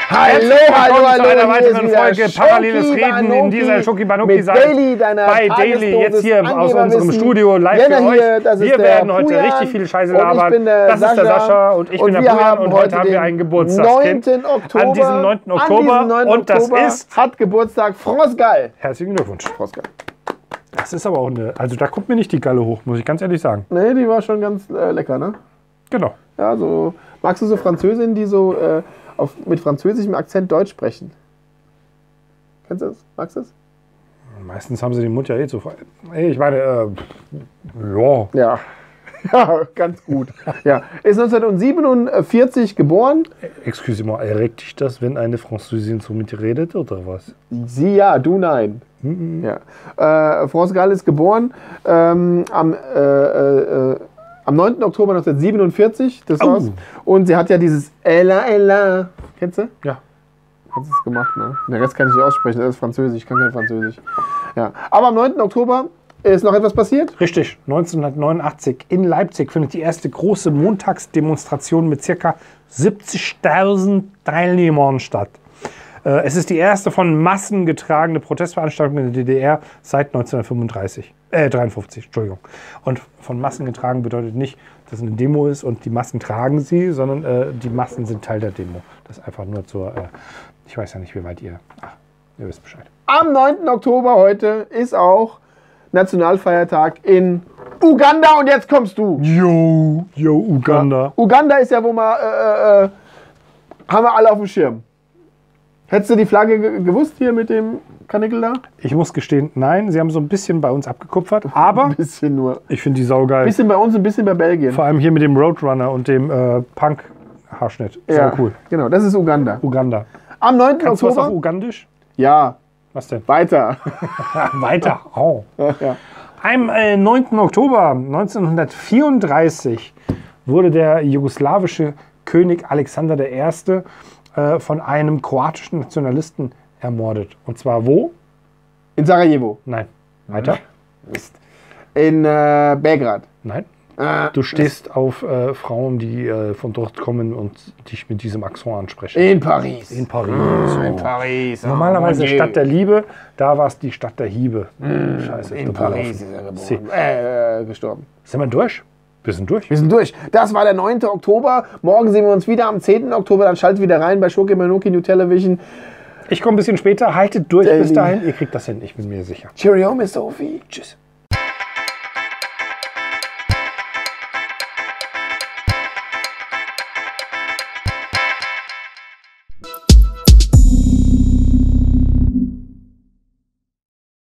Hallo, zu einer weiteren Folge Paralleles Reden in dieser Schoki-Banoki-Seite bei Daily, jetzt hier aus unserem Studio live für euch. Wir werden heute richtig viele Scheiße labern. Das ist der Sascha und ich bin der Pujan und heute haben wir einen Geburtstagskind an diesem 9. Oktober und das ist... Hat Geburtstag Frosgal. Herzlichen Glückwunsch. Frosgal. Das ist aber auch eine... Also da kommt mir nicht die Galle hoch, muss ich ganz ehrlich sagen. Nee, die war schon ganz lecker, ne? Genau. Ja, so... Magst du so Französinnen, die so mit französischem Akzent Deutsch sprechen? Kennst du das? Magst du das? Meistens haben sie den Mund ja eh zu frei. Ich meine, ja. Ja. Ja, ganz gut. Ja. Ist 1947 geboren. Excuse-moi, erregt dich das, wenn eine Französin so mit dir redet, oder was? Sie ja, du nein. Ja. Frosgal ist geboren am 9. Oktober 1947. Das war's. Und sie hat ja dieses Ella, Ella. Kennst du? Ja. Hat sie es gemacht, ne? Den Rest kann ich nicht aussprechen, das ist Französisch, ich kann kein Französisch. Ja. Aber am 9. Oktober ist noch etwas passiert? Richtig, 1989 in Leipzig findet die erste große Montagsdemonstration mit ca. 70.000 Teilnehmern statt. Es ist die erste von Massen getragene Protestveranstaltung in der DDR seit 1953, Entschuldigung. Und von Massen getragen bedeutet nicht, dass es eine Demo ist und die Massen tragen sie, sondern die Massen sind Teil der Demo. Das ist einfach nur zur, ich weiß ja nicht, wie weit ihr wisst Bescheid. Am 9. Oktober heute ist auch Nationalfeiertag in Uganda und jetzt kommst du. Jo, Uganda. Ja. Uganda ist ja, wo wir, haben wir alle auf dem Schirm. Hättest du die Flagge gewusst hier mit dem Kanickel da? Ich muss gestehen, nein. Sie haben so ein bisschen bei uns abgekupfert, aber ein bisschen nur. Ich finde die saugeil. Ein bisschen bei uns, ein bisschen bei Belgien. Vor allem hier mit dem Roadrunner und dem Punk-Haarschnitt. Ja, cool. Genau, das ist Uganda. Uganda. Am 9. Kannst Oktober. Du was auf Ugandisch? Ja. Was denn? Weiter. Weiter. Oh. Ja. Am 9. Oktober 1934 wurde der jugoslawische König Alexander I. Von einem kroatischen Nationalisten ermordet. Und zwar wo? In Sarajevo. Nein. Weiter? Mist. In Belgrad. Nein. Du stehst auf Frauen, die von dort kommen und dich mit diesem Akzent ansprechen. In Paris. In Paris. In Paris. Normalerweise Stadt der Liebe, da war es die Stadt der Hiebe. Scheiße. In Paris ist er geboren. Gestorben. Sind wir durch? Wir sind durch. Wir sind durch. Das war der 9. Oktober. Morgen sehen wir uns wieder am 10. Oktober. Dann schaltet wieder rein bei Schoki-Manoki New Television. Ich komme ein bisschen später. Haltet durch bis dahin. Ihr kriegt das hin, ich bin mir sicher. Cheerio, Miss Sophie. Tschüss.